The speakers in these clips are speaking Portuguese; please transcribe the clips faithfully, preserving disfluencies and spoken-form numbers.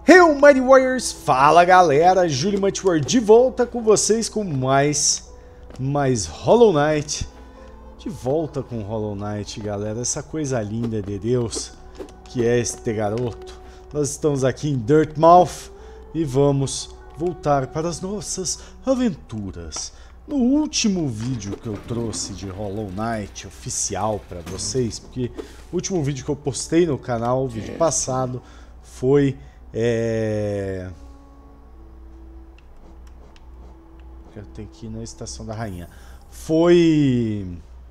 Hey, Mighty Warriors! Fala galera, Júlio Multiwar de volta com vocês com mais, mais Hollow Knight. De volta com Hollow Knight, galera, essa coisa linda de Deus que é este garoto. Nós estamos aqui em Dirtmouth e vamos voltar para as nossas aventuras. No último vídeo que eu trouxe de Hollow Knight oficial para vocês, porque o último vídeo que eu postei no canal, o vídeo passado, foi... É... Eu tenho que ir na Estação da Rainha. Foi...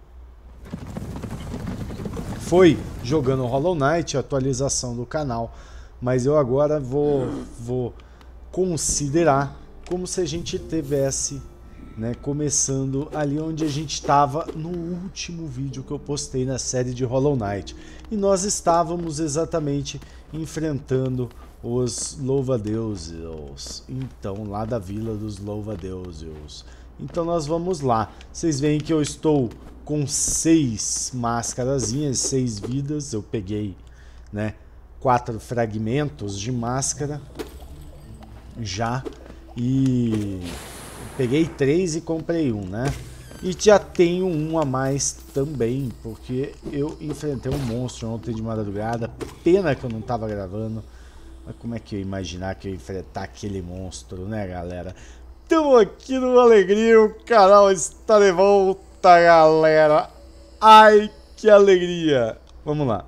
Foi jogando Hollow Knight, a atualização do canal. Mas eu agora vou, vou considerar como se a gente tivesse, né, começando ali onde a gente estava no último vídeo que eu postei na série de Hollow Knight. E nós estávamos exatamente enfrentando os louva-deuses, então, lá da vila dos louva-deuses. Então nós vamos lá. Vocês veem que eu estou com seis máscarazinhas, seis vidas. Eu peguei, né, quatro fragmentos de máscara já. E peguei três e comprei um, né? E já tenho um a mais também, porque eu enfrentei um monstro ontem de madrugada. Pena que eu não estava gravando. Mas como é que eu ia imaginar que eu ia enfrentar aquele monstro, né, galera? Estamos aqui numa alegria, o canal está de volta, galera. Ai, que alegria. Vamos lá.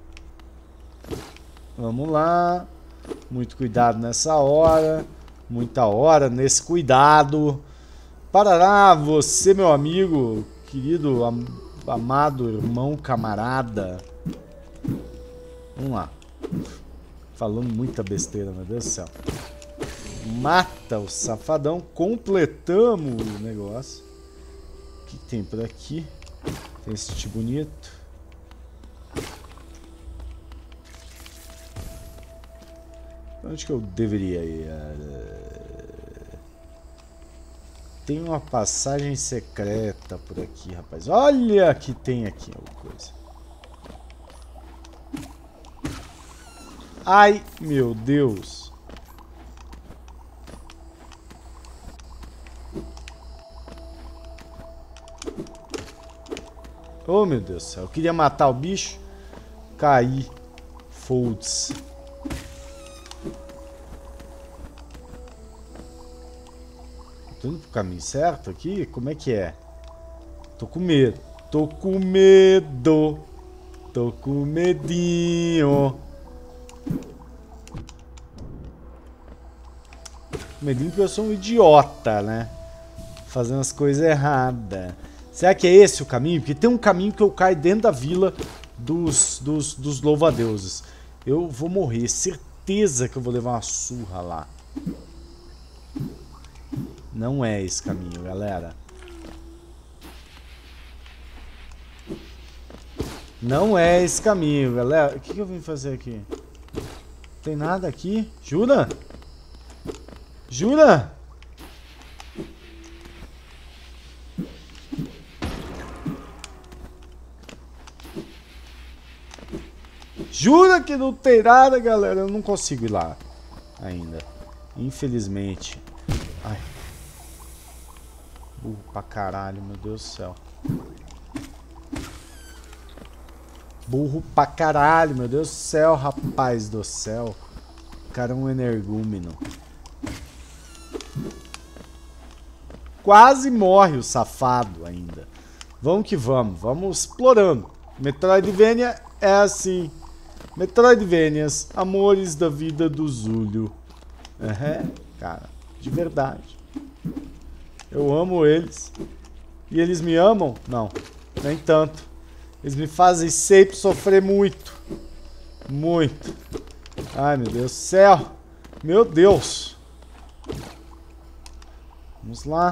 Vamos lá. Muito cuidado nessa hora. Muita hora nesse cuidado. Parará, você, meu amigo, querido, am amado irmão, camarada. Vamos lá. Falando muita besteira, meu Deus do céu. Mata o safadão. Completamos o negócio. O que tem por aqui? Tem esse tipo bonito. Onde que eu deveria ir? Tem uma passagem secreta por aqui, rapaz. Olha que tem aqui alguma coisa. Ai, meu Deus. Oh, meu Deus do céu. Eu queria matar o bicho. Caí. Folds. Tô indo pro caminho certo aqui? Como é que é? Tô com medo. Tô com medo. Tô com medinho. Medinho que eu sou um idiota, né? Fazendo as coisas erradas. Será que é esse o caminho? Porque tem um caminho que eu caio dentro da vila dos, dos, dos louva-deuses. Eu vou morrer. Certeza que eu vou levar uma surra lá. Não é esse caminho, galera. Não é esse caminho, galera. O que, que eu vim fazer aqui? Não tem nada aqui? Jura? Jura? Jura que não tem nada, galera? Eu não consigo ir lá ainda. Infelizmente. Ai. Burro pra caralho, meu Deus do céu. Burro pra caralho, meu Deus do céu, rapaz do céu. O cara é um energúmeno. Quase morre o safado ainda. Vamos que vamos, vamos explorando. Metroidvania é assim. Metroidvanias, amores da vida do Zulio. É, cara, de verdade. Eu amo eles. E eles me amam? Não, nem tanto. Eles me fazem sempre sofrer muito. Muito. Ai, meu Deus do céu. Meu Deus. Vamos lá.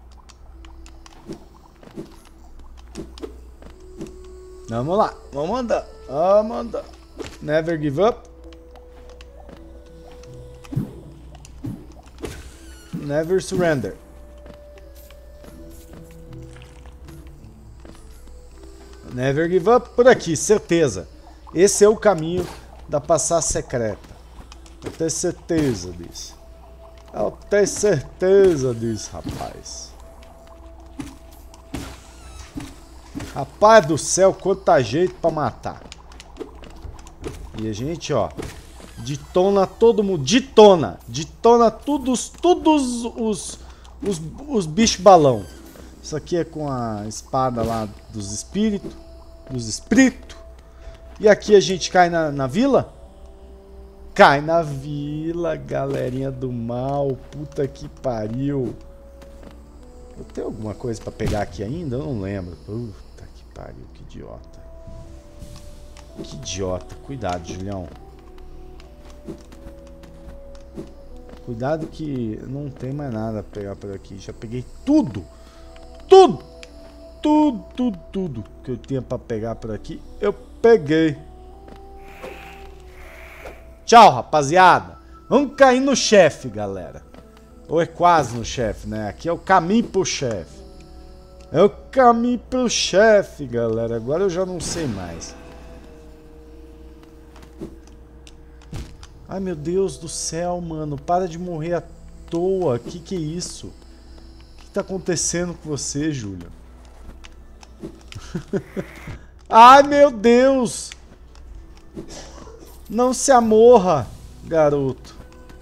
Vamos lá. Vamos andar. Vamos andar. Never give up. Never surrender. Never give up. Por aqui, certeza. Esse é o caminho da passagem secreta. Eu tenho certeza disso. Eu tenho certeza disso, rapaz. Rapaz do céu, quanta gente pra matar. E a gente, ó, detona todo mundo. Detona! Detona todos, todos os, os, os bichos balão. Isso aqui é com a espada lá dos espíritos. Dos espíritos. E aqui a gente cai na, na vila? Cai na vila, galerinha do mal. Puta que pariu. Eu tenho alguma coisa pra pegar aqui ainda? Eu não lembro. Puta que pariu, que idiota. Que idiota. Cuidado, Julião. Cuidado que não tem mais nada a pegar por aqui. Já peguei tudo. Tudo. Tudo, tudo, tudo que eu tinha pra pegar por aqui. Eu peguei. Tchau, rapaziada. Vamos cair no chefe, galera. Ou é quase no chefe, né? Aqui é o caminho pro chefe. É o caminho pro chefe, galera. Agora eu já não sei mais. Ai, meu Deus do céu, mano. Para de morrer à toa. Que que é isso? O que tá acontecendo com você, Júlio? Ai, meu Deus. Não se amorra, garoto.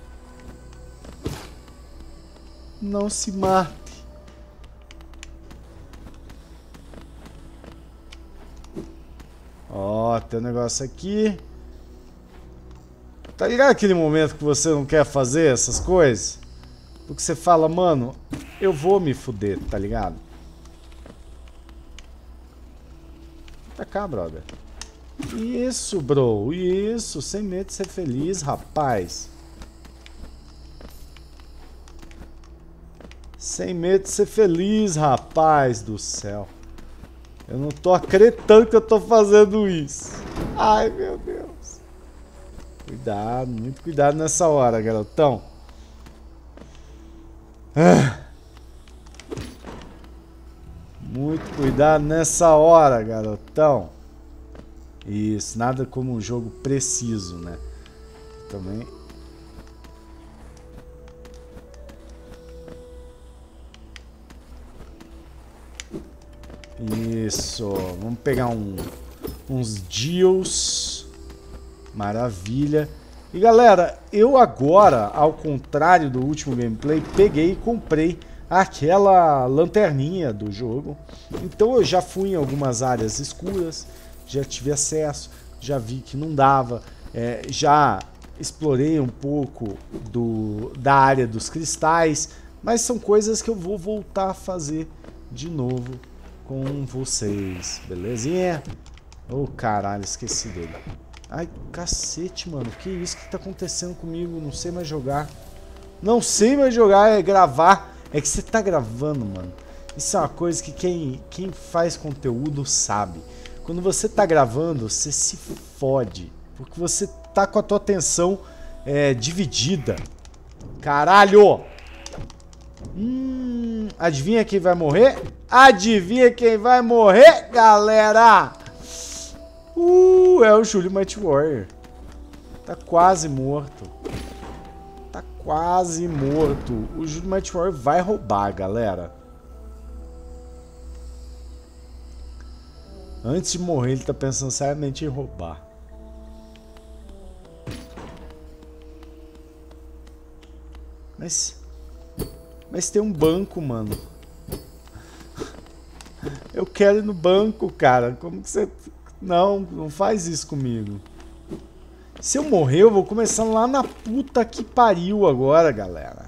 Não se mate. Ó, tem um negócio aqui. Tá ligado aquele momento que você não quer fazer essas coisas? Porque você fala, mano, eu vou me fuder, tá ligado? Tá cá, brother. Isso, bro. Isso. Sem medo de ser feliz, rapaz. Sem medo de ser feliz, rapaz do céu. Eu não tô acreditando que eu tô fazendo isso. Ai, meu Deus. Cuidado, muito cuidado nessa hora, garotão. Ah. Muito cuidado nessa hora, garotão. Isso, nada como um jogo preciso, né? Também. Isso, vamos pegar um, uns deals. Maravilha. E galera, eu agora, ao contrário do último gameplay, peguei e comprei aquela lanterninha do jogo. Então eu já fui em algumas áreas escuras, já tive acesso, já vi que não dava, é, já explorei um pouco do, da área dos cristais, mas são coisas que eu vou voltar a fazer de novo com vocês, belezinha? Oh, caralho, esqueci dele. Ai, cacete, mano, que isso que tá acontecendo comigo? Não sei mais jogar. Não sei mais jogar, é gravar. É que você tá gravando, mano. Isso é uma coisa que quem, quem faz conteúdo sabe. Quando você tá gravando, você se fode. Porque você tá com a tua atenção é, dividida. Caralho! Hum, adivinha quem vai morrer? Adivinha quem vai morrer, galera? Uh, é o Júlio Might Warrior. Tá quase morto. Tá quase morto. O Júlio Might Warrior vai roubar, galera. Antes de morrer, ele tá pensando seriamente em roubar. Mas... Mas tem um banco, mano. Eu quero ir no banco, cara. Como que você... Não, não faz isso comigo. Se eu morrer, eu vou começar lá na puta que pariu agora, galera.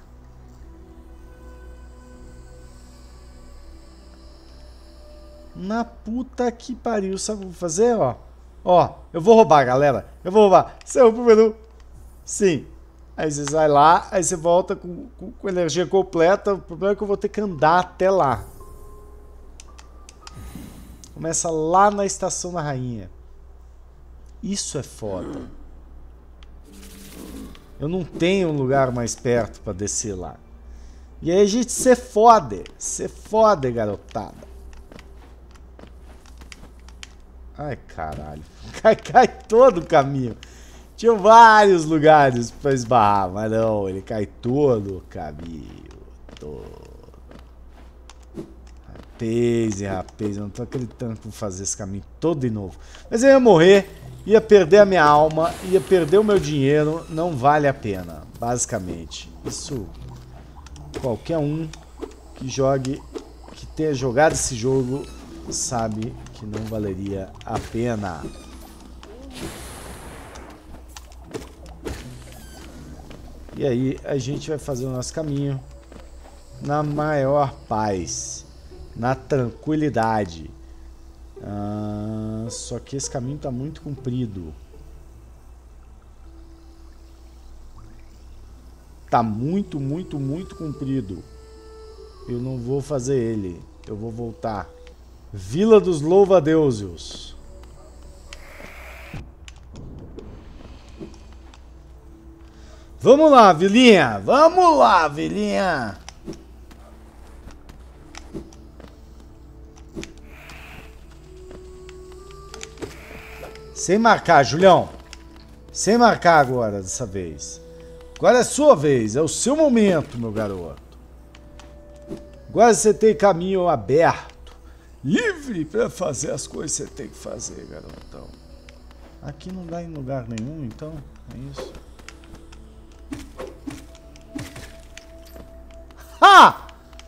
Na puta que pariu. Sabe o que eu vou fazer, ó? Ó, eu vou roubar, galera. Eu vou roubar. Você é o primeiro. Sim. Aí você vai lá, aí você volta com, com, com energia completa. O problema é que eu vou ter que andar até lá. Começa lá na Estação da Rainha. Isso é foda. Eu não tenho um lugar mais perto pra descer lá. E aí a gente se fode. Se fode, garotada. Ai, caralho. Cai, cai todo o caminho. Tinha vários lugares pra esbarrar, mas não, ele cai todo o caminho. Todo. Rapaz e rapaz, eu não tô acreditando que vou fazer esse caminho todo de novo. Mas eu ia morrer, ia perder a minha alma, ia perder o meu dinheiro, não vale a pena, basicamente. Isso, qualquer um que jogue, que tenha jogado esse jogo, sabe que não valeria a pena. E aí a gente vai fazer o nosso caminho na maior paz, na tranquilidade. Ah, só que esse caminho está muito comprido. Tá muito, muito, muito comprido. Eu não vou fazer ele. Eu vou voltar. Vila dos Louva-Deuses. Vamos lá, vilinha. Vamos lá, vilinha. Sem marcar, Julião. Sem marcar agora, dessa vez. Agora é sua vez. É o seu momento, meu garoto. Agora você tem caminho aberto. Livre para fazer as coisas que você tem que fazer, garotão. Aqui não dá em lugar nenhum, então. É isso. Ah!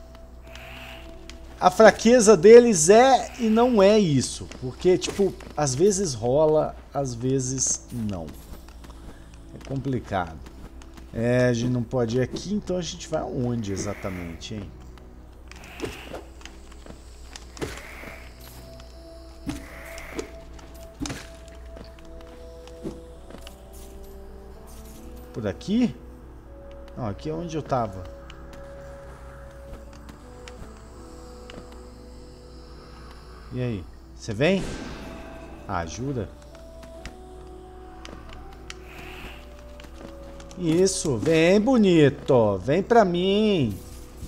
A fraqueza deles é e não é isso. Porque, tipo, às vezes rola, às vezes não. É complicado. É, a gente não pode ir aqui, então a gente vai aonde exatamente, hein? Por aqui? Não, aqui é onde eu tava. E aí? Você vem? Ah, ajuda? Isso, vem, bonito. Vem pra mim.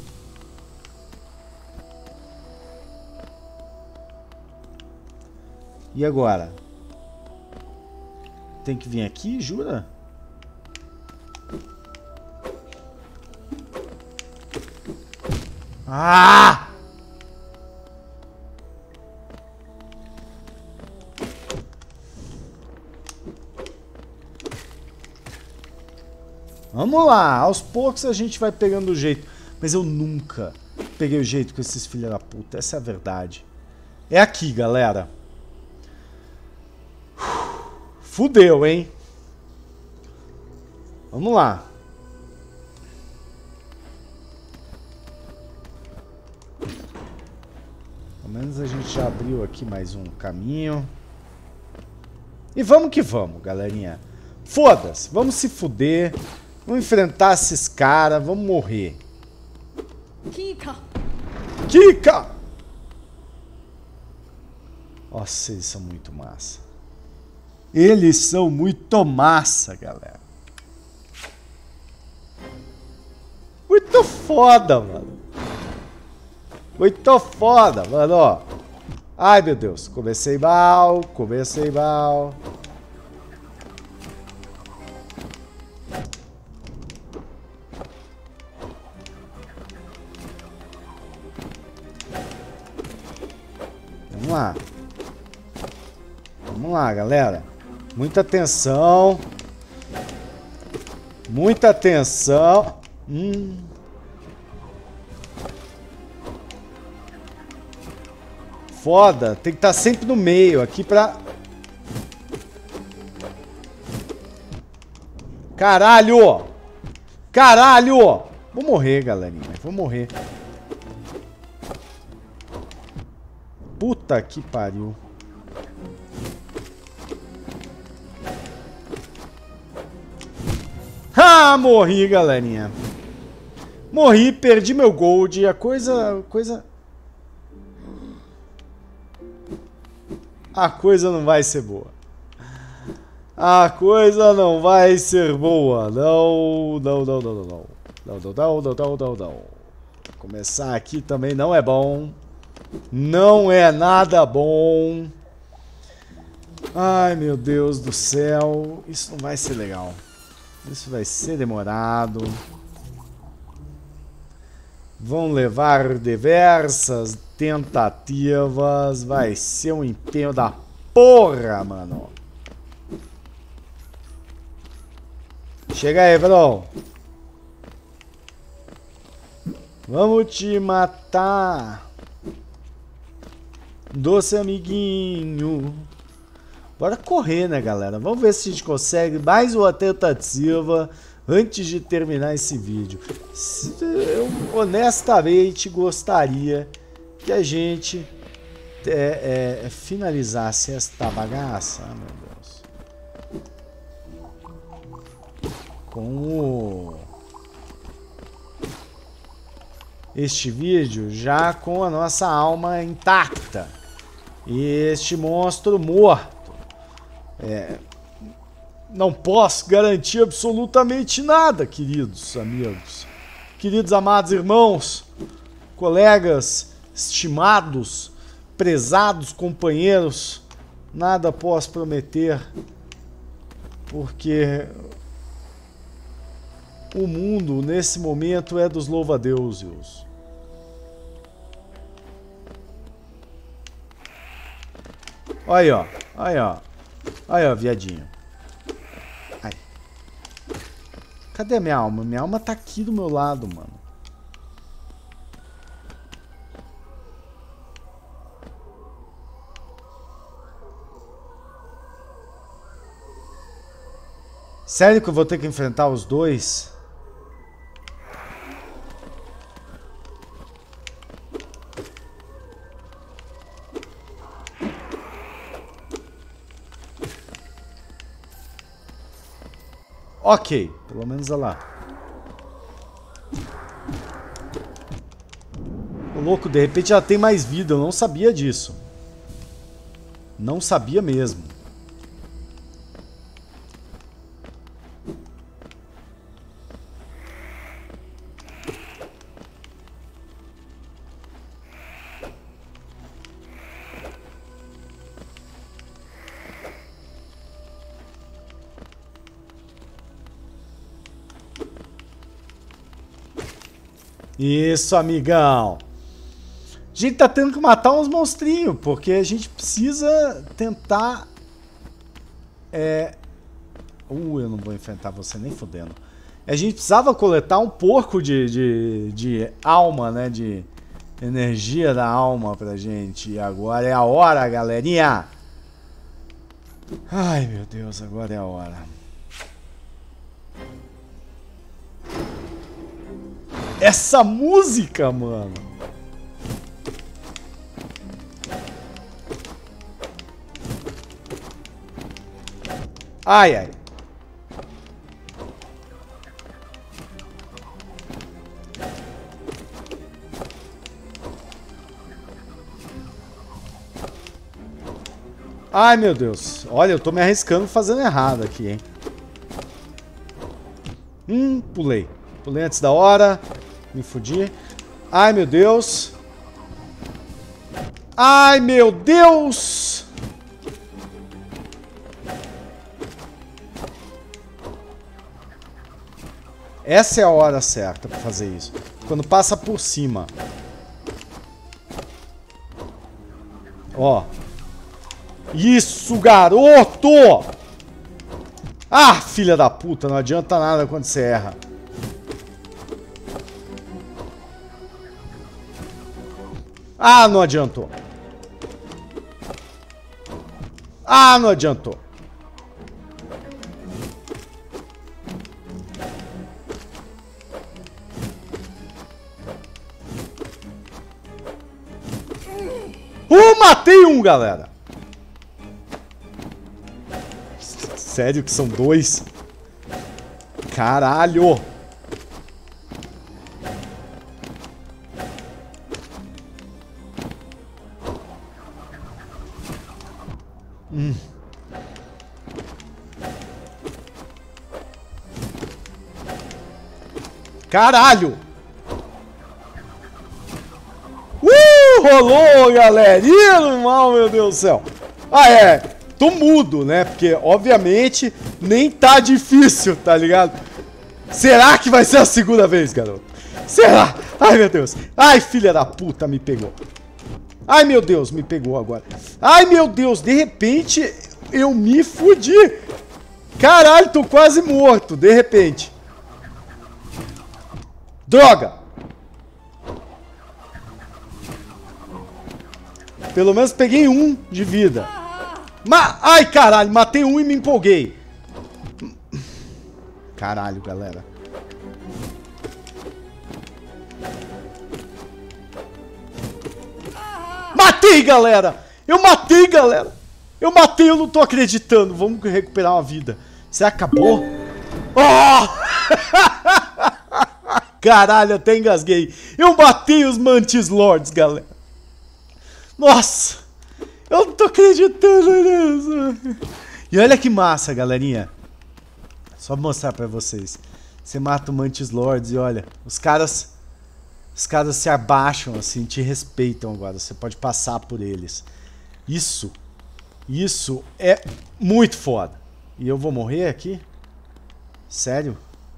E agora? Tem que vir aqui, jura? Ah! Vamos lá, aos poucos a gente vai pegando o jeito. Mas eu nunca peguei o jeito com esses filhos da puta, essa é a verdade. É aqui, galera. Fudeu, hein? Vamos lá. Pelo menos a gente já abriu aqui mais um caminho. E vamos que vamos, galerinha. Foda-se, vamos se fuder. Vamos enfrentar esses caras, vamos morrer. Kika! Kika! Nossa, eles são muito massa. Eles são muito massa, galera. Muito foda, mano. Muito foda, mano, ó. Ai, meu Deus. Comecei mal, comecei mal. Vamos lá. Vamos lá, galera. Muita atenção. Muita atenção. Hum. Foda. Tem que estar sempre no meio aqui pra... Caralho! Caralho! Vou morrer, galerinha. Vou morrer. Puta que pariu. Ah, morri, galerinha. Morri, perdi meu gold. A coisa... coisa... A coisa não vai ser boa. A coisa não vai ser boa. Não, não, não, não, não, não. Não, não, não, não, não, não, não. Começar aqui também não é bom. Não é nada bom. Ai, meu Deus do céu. Isso não vai ser legal. Isso vai ser demorado. Vão levar diversas tentativas. Vai ser um empenho da porra, mano. Chega aí, bro. Vamos te matar. Doce amiguinho. Bora correr, né, galera? Vamos ver se a gente consegue mais uma tentativa antes de terminar esse vídeo. Eu honestamente gostaria que a gente é, é, finalizasse esta bagaça. Ah, meu Deus. Com o... este vídeo já com a nossa alma intacta. E este monstro morto. É, não posso garantir absolutamente nada, queridos amigos. Queridos amados irmãos, colegas, estimados, prezados companheiros. Nada posso prometer. Porque o mundo nesse momento é dos louva-a-deuses. Olha aí, ó. Aí, ó. Aí, ó, viadinho. Ai. Cadê a minha alma? Minha alma tá aqui do meu lado, mano. Sério que eu vou ter que enfrentar os dois? Ok, pelo menos olha lá. Ô louco, de repente ela tem mais vida, eu não sabia disso. Não sabia mesmo. Isso, amigão. A gente tá tendo que matar uns monstrinhos, porque a gente precisa tentar... É... Uh, eu não vou enfrentar você nem fudendo. A gente precisava coletar um pouco de, de, de alma, né? De energia da alma pra gente. E agora é a hora, galerinha. Ai, meu Deus, agora é a hora. Essa música, mano. Ai, ai. Ai, meu Deus. Olha, eu tô me arriscando fazendo errado aqui, hein. Hum, pulei. Pulei antes da hora. Me fudi. Ai, meu Deus. Ai, meu Deus. Essa é a hora certa pra fazer isso. Quando passa por cima. Ó. Isso, garoto! Ah, filha da puta, não adianta nada quando você erra. Ah, não adiantou. Ah, não adiantou. Uh, matei um, galera. Sério que são dois? Caralho. Hum. Caralho! Uh, rolou, galerinha do mal, meu Deus do céu! Ah, é! tô mudo, né? Porque, obviamente, nem tá difícil, tá ligado? Será que vai ser a segunda vez, garoto? Será? Ai, meu Deus. Ai, filha da puta, me pegou. Ai, meu Deus, me pegou agora. Ai, meu Deus, de repente eu me fudi. Caralho, tô quase morto, de repente. Droga. Pelo menos peguei um de vida. Ma Ai, caralho, matei um e me empolguei. Caralho, galera. Matei, galera! Eu matei, galera! Eu matei, eu não tô acreditando. Vamos recuperar uma vida. Você acabou? Oh! Caralho, até engasguei. Eu matei os Mantis Lords, galera. Nossa! Eu não tô acreditando nisso. E olha que massa, galerinha. Só mostrar pra vocês. Você mata o Mantis Lords e olha, os caras... Os caras se abaixam, assim, te respeitam agora. Você pode passar por eles. Isso, isso é muito foda. E eu vou morrer aqui? Sério?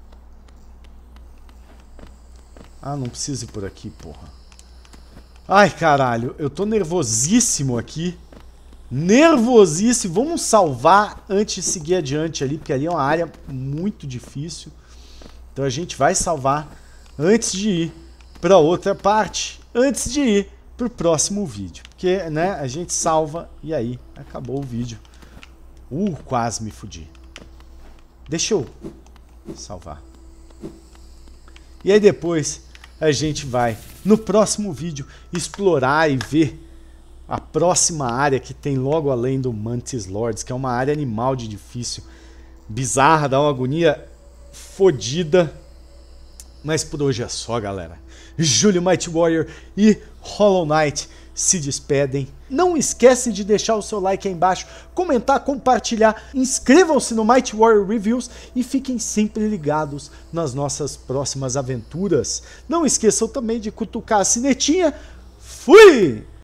Ah, não preciso ir por aqui, porra. Ai, caralho, eu tô nervosíssimo aqui. Nervosíssimo. Vamos salvar antes de seguir adiante ali, porque ali é uma área muito difícil. Então a gente vai salvar antes de ir para outra parte, antes de ir para o próximo vídeo. Porque, né, a gente salva e aí acabou o vídeo. Uh, quase me fudi. Deixa eu salvar. E aí depois a gente vai, no próximo vídeo, explorar e ver a próxima área que tem logo além do Mantis Lords, que é uma área animal de difícil, bizarra, dá uma agonia fodida. Mas por hoje é só, galera. Júlio Mighty Warrior e Hollow Knight se despedem. Não esquecem de deixar o seu like aí embaixo, comentar, compartilhar, inscrevam-se no Mighty Warrior Reviews e fiquem sempre ligados nas nossas próximas aventuras. Não esqueçam também de cutucar a sinetinha. Fui!